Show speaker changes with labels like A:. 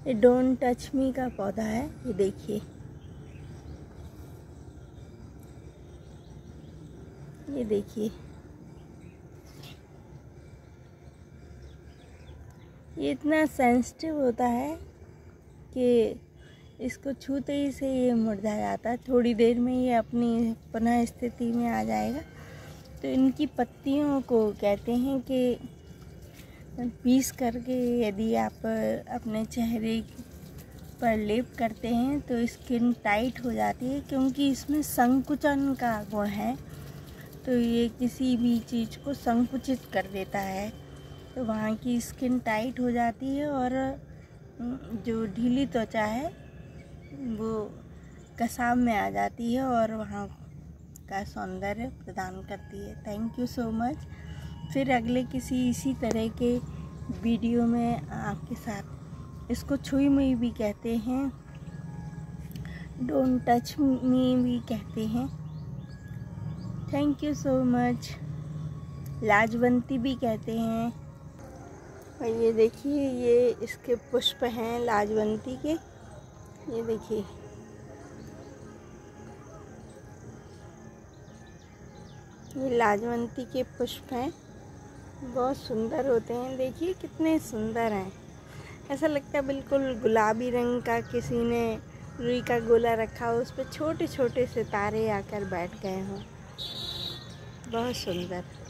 A: ये don't touch me का पौधा है। ये देखिए, ये देखिए, ये इतना सेंसिटिव होता है कि इसको छूते ही से ये मुरझा जाता है। थोड़ी देर में ये अपनी पुनः स्थिति में आ जाएगा। तो इनकी पत्तियों को कहते हैं कि पीस करके यदि आप अपने चेहरे पर लेप करते हैं तो स्किन टाइट हो जाती है, क्योंकि इसमें संकुचन का गुण है। तो ये किसी भी चीज़ को संकुचित कर देता है, तो वहाँ की स्किन टाइट हो जाती है और जो ढीली त्वचा है वो कसाव में आ जाती है और वहाँ का सौंदर्य प्रदान करती है। Thank you so much. फिर अगले किसी इसी तरह के वीडियो में आपके साथ। इसको छुई मुई भी कहते हैं, डोंट टच मी भी कहते हैं। Thank you so much. Lajwanti भी कहते हैं। और ये देखिए, ये इसके पुष्प हैं लाजवंती के। ये देखिए, ये लाजवंती के पुष्प हैं, बहुत सुंदर होते हैं। देखिए कितने सुंदर हैं, ऐसा लगता है बिल्कुल गुलाबी रंग का किसी ने रुई का गोला रखा हो, उस पर छोटे छोटे सितारे आकर बैठ गए हों। बहुत सुंदर।